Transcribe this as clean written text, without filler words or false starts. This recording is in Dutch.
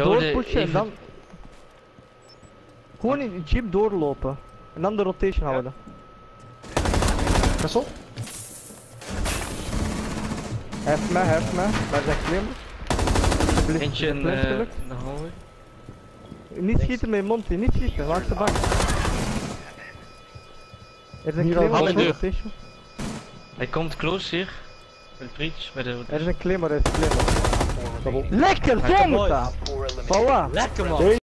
doorpushen en dan... Gewoon in de jeep doorlopen. En dan de rotation houden. Kessel? Heft me. Waar zijn klimmers? Eentje in de hallway. Niet schieten met je mond, niet schieten, langs de bank. Er is een Hier klimmer aan op de de deur. rotation. Hij komt close hier. Bij de breach, bij de... Er is een klimmer, Double. Lekker, zo moet dat! Voilà! Lekker man!